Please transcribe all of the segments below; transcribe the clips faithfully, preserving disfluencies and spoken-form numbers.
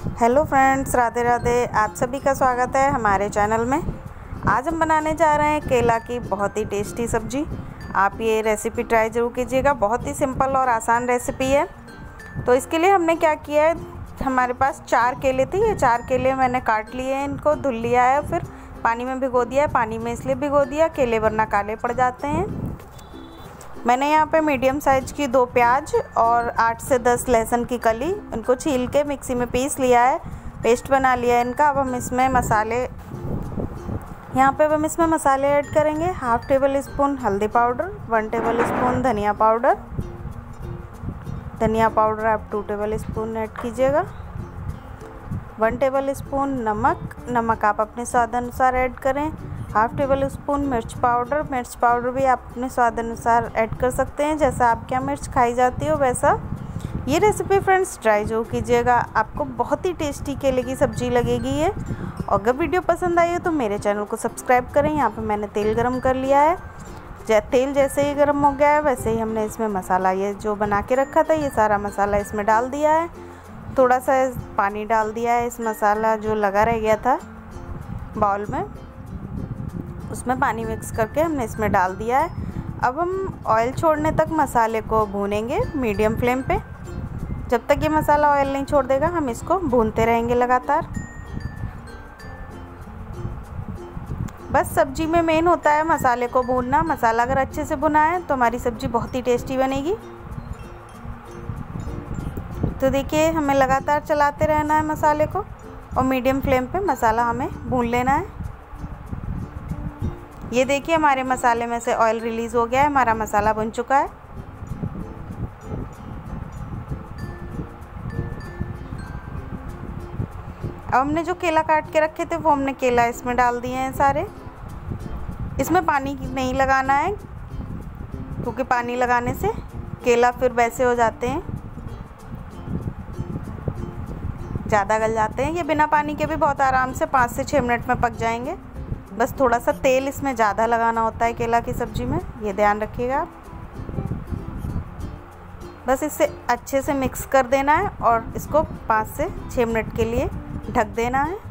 Hello friends, Radhe Radhe. आप सभी का स्वागत है हमारे चैनल में। आज हम बनाने जा रहे हैं केला की बहुत ही टेस्टी सब्जी। आप ये रेसिपी ट्राई ज़रूर कीजिएगा। बहुत ही सिंपल और आसान रेसिपी है। तो इसके लिए हमने क्या किया है, हमारे पास चार केले थे। ये चार केले मैंने काट लिए हैं, इनको धुल लिया है, फिर पानी में भिगो दिया है। पानी में इसलिए भिगो दिया, केले वरना काले पड़ जाते हैं। मैंने यहाँ पे मीडियम साइज़ की दो प्याज और आठ से दस लहसुन की कली, इनको छील के मिक्सी में पीस लिया है, पेस्ट बना लिया है इनका। अब हम इसमें मसाले यहाँ पे अब हम इसमें मसाले ऐड करेंगे। हाफ़ टेबल स्पून हल्दी पाउडर, वन टेबल स्पून धनिया पाउडर। धनिया पाउडर आप टू टेबल स्पून ऐड कीजिएगा। वन टेबल स्पून नमक, नमक आप अपने स्वाद अनुसार ऐड करें। हाफ़ टेबल स्पून मिर्च पाउडर, मिर्च पाउडर भी आप अपने स्वाद अनुसार ऐड कर सकते हैं, जैसा आपके यहाँ मिर्च खाई जाती हो वैसा। ये रेसिपी फ्रेंड्स ट्राई जरूर कीजिएगा, आपको बहुत ही टेस्टी केले की सब्जी लगेगी ये। और अगर वीडियो पसंद आई हो तो मेरे चैनल को सब्सक्राइब करें। यहाँ पे मैंने तेल गरम कर लिया है। जै तेल जैसे ही गर्म हो गया है वैसे ही हमने इसमें मसाला ये जो बना के रखा था ये सारा मसाला इसमें डाल दिया है। थोड़ा सा पानी डाल दिया है, इस मसाला जो लगा रह गया था बाउल में उसमें पानी मिक्स करके हमने इसमें डाल दिया है। अब हम ऑयल छोड़ने तक मसाले को भूनेंगे मीडियम फ्लेम पे। जब तक ये मसाला ऑयल नहीं छोड़ देगा हम इसको भूनते रहेंगे लगातार। बस सब्जी में मेन होता है मसाले को भूनना। मसाला अगर अच्छे से भुना है तो हमारी सब्जी बहुत ही टेस्टी बनेगी। तो देखिए हमें लगातार चलाते रहना है मसाले को, और मीडियम फ्लेम पे मसाला हमें भून लेना है। ये देखिए हमारे मसाले में से ऑयल रिलीज़ हो गया है, हमारा मसाला बन चुका है। अब हमने जो केला काट के रखे थे वो हमने केला इसमें डाल दिए हैं सारे। इसमें पानी नहीं लगाना है, क्योंकि पानी लगाने से केला फिर वैसे हो जाते हैं, ज़्यादा गल जाते हैं। ये बिना पानी के भी बहुत आराम से पाँच से छः मिनट में पक जाएंगे। बस थोड़ा सा तेल इसमें ज़्यादा लगाना होता है केला की सब्ज़ी में, ये ध्यान रखिएगा आप। बस इसे अच्छे से मिक्स कर देना है और इसको पाँच से छः मिनट के लिए ढक देना है।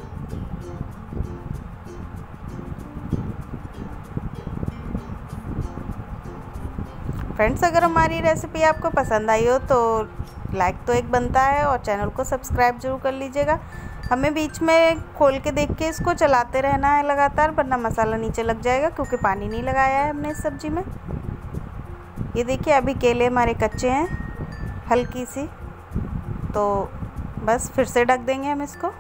फ्रेंड्स, अगर हमारी रेसिपी आपको पसंद आई हो तो लाइक तो एक बनता है, और चैनल को सब्सक्राइब जरूर कर लीजिएगा। हमें बीच में खोल के देख के इसको चलाते रहना है लगातार, वरना मसाला नीचे लग जाएगा, क्योंकि पानी नहीं लगाया है हमने इस सब्ज़ी में। ये देखिए अभी केले हमारे कच्चे हैं हल्की सी, तो बस फिर से ढक देंगे हम इसको।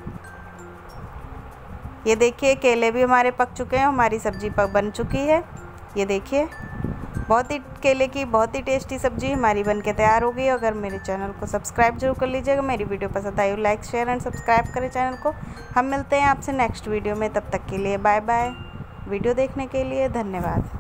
ये देखिए केले भी हमारे पक चुके हैं, हमारी सब्ज़ी पक बन चुकी है। ये देखिए बहुत ही केले की बहुत ही टेस्टी सब्जी हमारी बनके तैयार हो गई। अगर मेरे चैनल को सब्सक्राइब जरूर कर लीजिएगा। मेरी वीडियो पसंद आई हो लाइक शेयर एंड सब्सक्राइब करें चैनल को। हम मिलते हैं आपसे नेक्स्ट वीडियो में, तब तक के लिए बाय बाय। वीडियो देखने के लिए धन्यवाद।